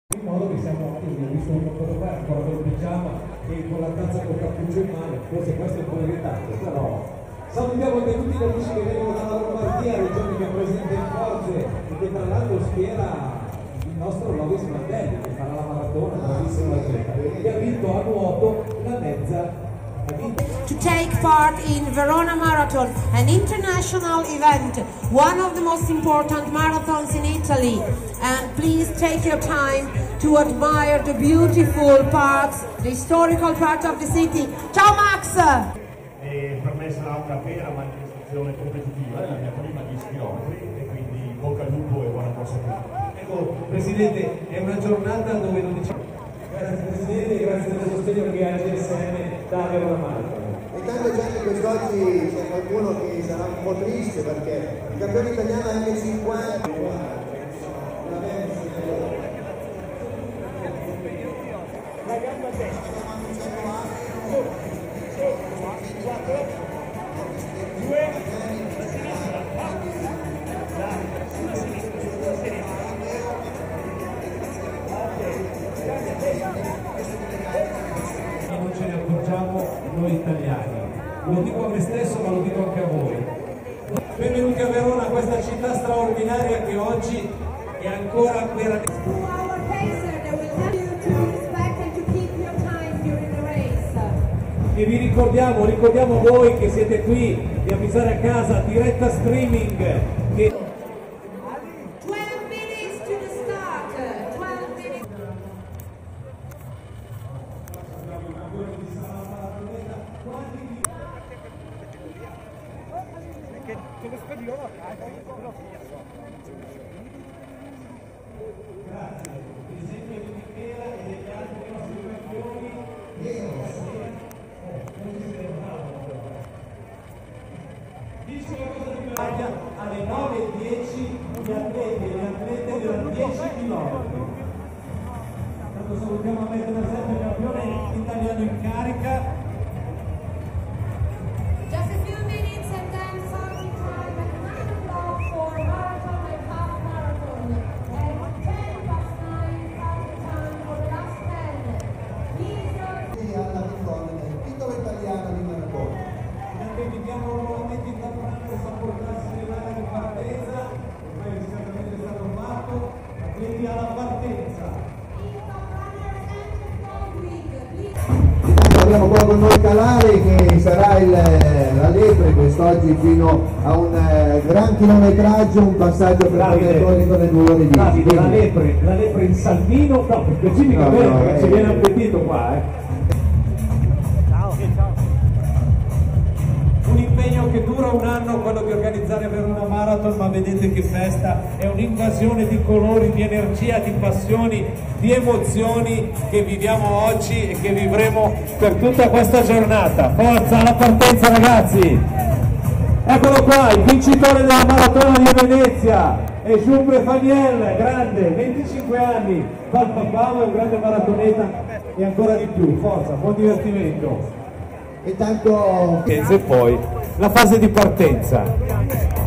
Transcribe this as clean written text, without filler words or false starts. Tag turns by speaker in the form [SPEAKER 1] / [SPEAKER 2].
[SPEAKER 1] In modo che siamo attivi, ho visto un po' fare ancora con il pigiama e con la tazza col cappuccio in mano, forse questo è un po' irritante, però salutiamo anche tutti gli amici che vengono dalla Lombardia, regione che presenta in forze e che tra l'altro schiera il nostro Lovis Mandelli che farà la maratona, bravissimo atleta, che ha vinto a nuoto la mezza.
[SPEAKER 2] To take part in Verona Marathon, an international event, one of the most important marathons in Italy. And please take your time to admire the beautiful parts, the historical part of the city. Ciao Max!
[SPEAKER 3] Per me sarà una vera manifestazione competitiva, è la mia prima 10 km e quindi bocca al lupo e buona corsa a tutti.
[SPEAKER 1] Ecco, Presidente, è una giornata dove non diciamo grazie Presidente, grazie del sostegno che ha GSM da Verona Marathon.
[SPEAKER 4] E tanto già che quest'oggi c'è qualcuno che sarà un po' triste perché il campione italiano è anche 50.
[SPEAKER 1] Non ce ne accorgiamo noi italiani, lo dico a me stesso ma lo dico anche a voi. Benvenuti a Verona, questa città straordinaria che oggi è ancora vera. E vi ricordiamo voi che siete qui di avvisare a casa diretta streaming che
[SPEAKER 2] 12 minutes to the start. 12 minutes.
[SPEAKER 1] alle 9:10 gli atleti e le atlete della 10 km. Tanto salutiamo a Metro sempre campione italiano in carica.
[SPEAKER 2] Just a few minutes and then starting time at 9 o'clock for marathon and half marathon. And 10 past 9 starting time for the last 10. Please
[SPEAKER 4] Alla vittoria del titolo italiano di maratona.
[SPEAKER 1] Invitiamo nuovamente il campionato a portarsi nell'area di partenza, ormai il riscaldamento è stato fatto, atleti alla partenza.
[SPEAKER 4] Abbiamo qua con noi Calare che sarà la lepre quest'oggi fino a un gran chilometraggio, un passaggio per poter con le 2 ore di
[SPEAKER 1] Davide, la lepre in Salvino, no, specificamente perché ci viene appetito qua, Un impegno che dura un anno, quello di organizzare Verona Marathon, ma vedete che festa, è un'invasione di colori, di energia, di passioni, di emozioni che viviamo oggi e che vivremo per tutta questa giornata. Forza alla partenza ragazzi! Eccolo qua, il vincitore della maratona di Venezia, è Giumbre Faniel, grande, 25 anni, fa il papà, è un grande maratoneta e ancora di più, forza, buon divertimento!
[SPEAKER 4] e tanto
[SPEAKER 1] E poi la fase di partenza.